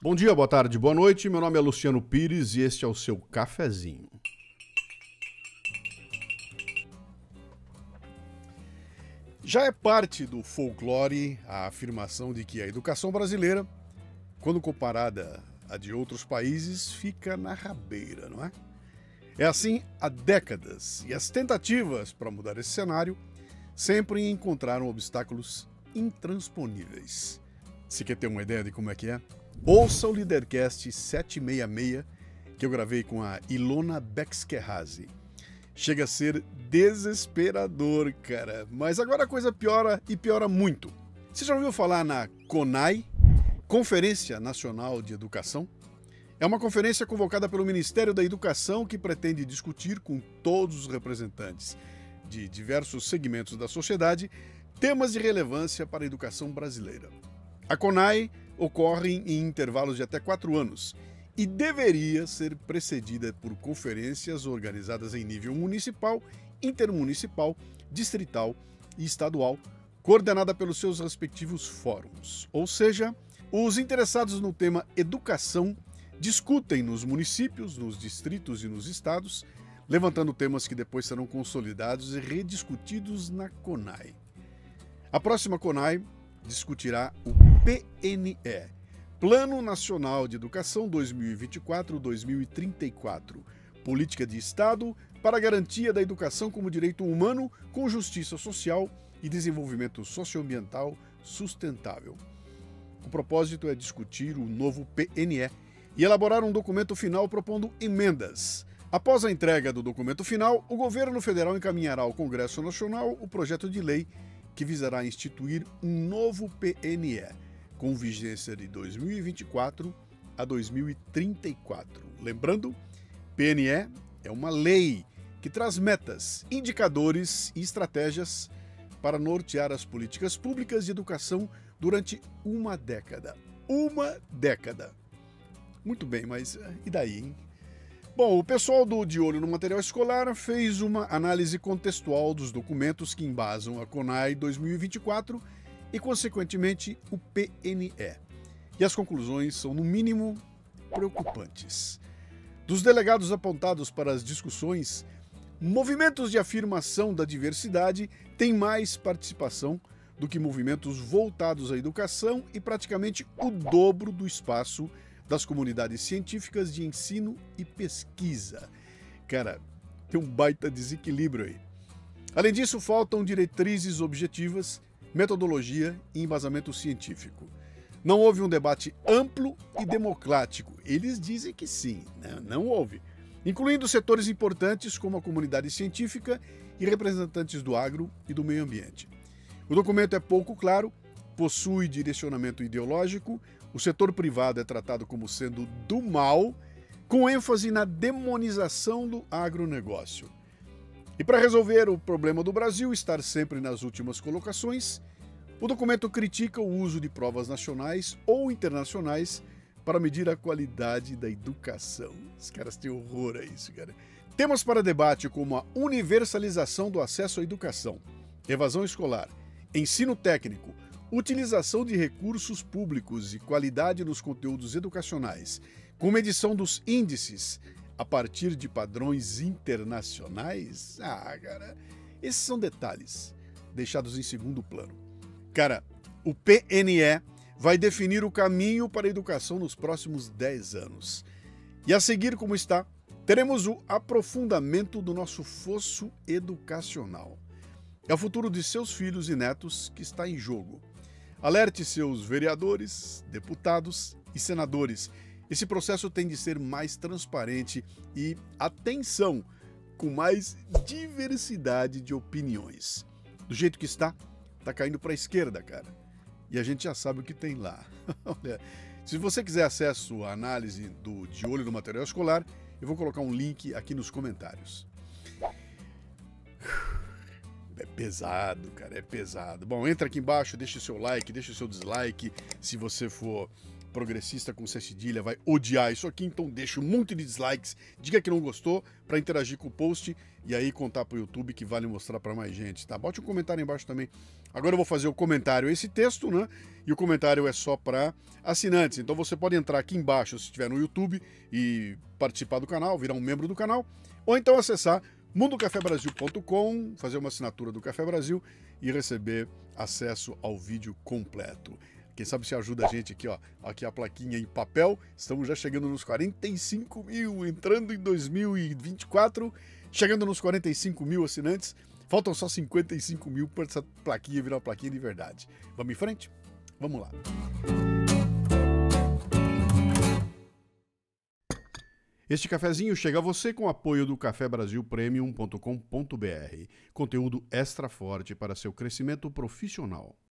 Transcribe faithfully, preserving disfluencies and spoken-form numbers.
Bom dia, boa tarde, boa noite. Meu nome é Luciano Pires e este é o seu cafezinho. Já é parte do folclore a afirmação de que a educação brasileira, quando comparada à de outros países, fica na rabeira, não é? É assim há décadas e as tentativas para mudar esse cenário sempre encontraram obstáculos intransponíveis. Se quer ter uma ideia de como é que é, ouça o Lidercast setecentos e sessenta e seis que eu gravei com a Ilona Bexquerrazi. Chega a ser desesperador, cara. Mas agora a coisa piora e piora muito. Você já ouviu falar na CONAI, Conferência Nacional de Educação? É uma conferência convocada pelo Ministério da Educação que pretende discutir com todos os representantes de diversos segmentos da sociedade temas de relevância para a educação brasileira. A CONAI ocorre em intervalos de até quatro anos e deveria ser precedida por conferências organizadas em nível municipal, intermunicipal, distrital e estadual, coordenada pelos seus respectivos fóruns. Ou seja, os interessados no tema educação discutem nos municípios, nos distritos e nos estados, levantando temas que depois serão consolidados e rediscutidos na CONAI. A próxima CONAI discutirá o P N E, Plano Nacional de Educação dois mil e vinte e quatro a dois mil e trinta e quatro, Política de Estado para a Garantia da Educação como Direito Humano com Justiça Social e Desenvolvimento Socioambiental Sustentável. O propósito é discutir o novo P N E e elaborar um documento final propondo emendas. Após a entrega do documento final, o governo federal encaminhará ao Congresso Nacional o projeto de lei que visará instituir um novo P N E, com vigência de dois mil e vinte e quatro a dois mil e trinta e quatro. Lembrando, P N E é uma lei que traz metas, indicadores e estratégias para nortear as políticas públicas de educação durante uma década. Uma década. Muito bem, mas e daí, hein? Bom, o pessoal do De Olho no Material Escolar fez uma análise contextual dos documentos que embasam a CONAI dois mil e vinte e quatro e, consequentemente, o P N E. E as conclusões são, no mínimo, preocupantes. Dos delegados apontados para as discussões, movimentos de afirmação da diversidade têm mais participação do que movimentos voltados à educação e praticamente o dobro do espaço das comunidades científicas de ensino e pesquisa. Cara, tem um baita desequilíbrio aí. Além disso, faltam diretrizes objetivas, metodologia e embasamento científico. Não houve um debate amplo e democrático. Eles dizem que sim, né? Não houve. Incluindo setores importantes como a comunidade científica e representantes do agro e do meio ambiente. O documento é pouco claro, possui direcionamento ideológico, o setor privado é tratado como sendo do mal, com ênfase na demonização do agronegócio. E para resolver o problema do Brasil estar sempre nas últimas colocações, o documento critica o uso de provas nacionais ou internacionais para medir a qualidade da educação. Os caras têm horror a isso, cara. Temas para debate como a universalização do acesso à educação, evasão escolar, ensino técnico, utilização de recursos públicos e qualidade nos conteúdos educacionais, com medição dos índices a partir de padrões internacionais? Ah, cara, esses são detalhes deixados em segundo plano. Cara, o P N E vai definir o caminho para a educação nos próximos dez anos. E a seguir, como está, teremos o aprofundamento do nosso fosso educacional. É o futuro de seus filhos e netos que está em jogo. Alerte seus vereadores, deputados e senadores. Esse processo tem de ser mais transparente e, atenção, com mais diversidade de opiniões. Do jeito que está, está caindo para a esquerda, cara. E a gente já sabe o que tem lá. Olha, se você quiser acesso à análise do De Olho no Material Escolar, eu vou colocar um link aqui nos comentários. É pesado, cara, é pesado. Bom, entra aqui embaixo, deixa o seu like, deixa o seu dislike, se você for progressista com C cedilha vai odiar isso aqui, então deixa um monte de dislikes, diga que não gostou para interagir com o post e aí contar pro YouTube que vale mostrar para mais gente, tá? Bote um comentário embaixo também. Agora eu vou fazer o comentário, esse texto, né? E o comentário é só para assinantes, então você pode entrar aqui embaixo se estiver no YouTube e participar do canal, virar um membro do canal, ou então acessar mundo café brasil ponto com, fazer uma assinatura do Café Brasil e receber acesso ao vídeo completo. Quem sabe se ajuda a gente aqui, ó. Aqui a plaquinha em papel. Estamos já chegando nos quarenta e cinco mil, entrando em dois mil e vinte e quatro, chegando nos quarenta e cinco mil assinantes. Faltam só cinquenta e cinco mil para essa plaquinha virar uma plaquinha de verdade. Vamos em frente? Vamos lá. Este cafezinho chega a você com o apoio do café brasil premium ponto com ponto br. Conteúdo extra forte para seu crescimento profissional.